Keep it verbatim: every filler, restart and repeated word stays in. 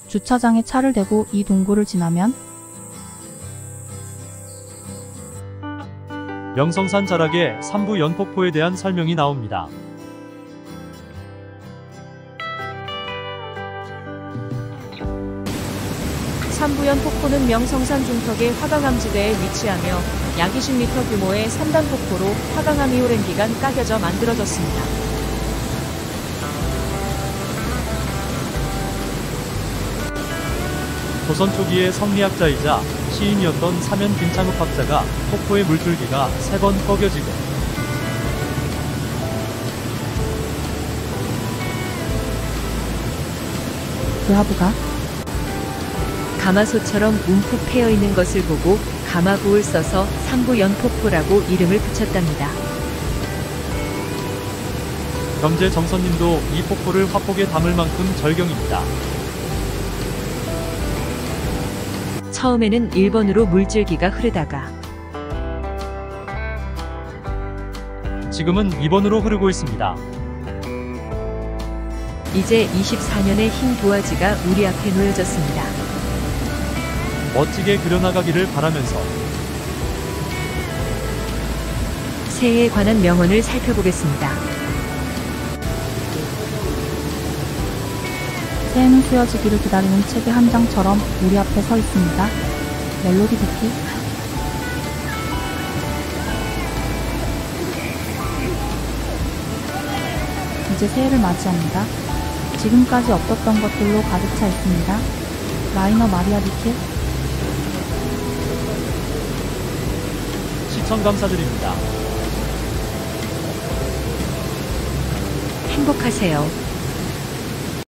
주차장에 차를 대고 이 동굴을 지나면 명성산 자락의 삼부 연폭포에 대한 설명이 나옵니다. 삼부연 폭포는 명성산 중턱의 화강암지대에 위치하며 약 이십 미터 규모의 삼 단 폭포로 화강암이 오랜 기간 까겨져 만들어졌습니다. 조선 초기의 성리학자이자 시인이었던 사면 김창흡 학자가 폭포의 물줄기가 세 번 꺼겨지고 그 하부가 가마솥처럼 움푹 패여 있는 것을 보고 가마구을 써서 삼부연폭포라고 이름을 붙였답니다. 경제 정선님도 이 폭포를 화폭에 담을 만큼 절경입니다. 처음에는 일 번으로 물줄기가 흐르다가 지금은 이 번으로 흐르고 있습니다. 이제 이십사 년의 흰 도화지가 우리 앞에 놓여졌습니다. 멋지게 그려나가기를 바라면서 새해에 관한 명언을 살펴보겠습니다. 새해는 쓰여지기를 기다리는 책의 한 장처럼 우리 앞에 서 있습니다. 멜로디 듣기. 이제 새해를 맞이합니다. 지금까지 없었던 것들로 가득 차 있습니다. 라이너 마리아 비킬. 시청 감사드립니다. 행복하세요.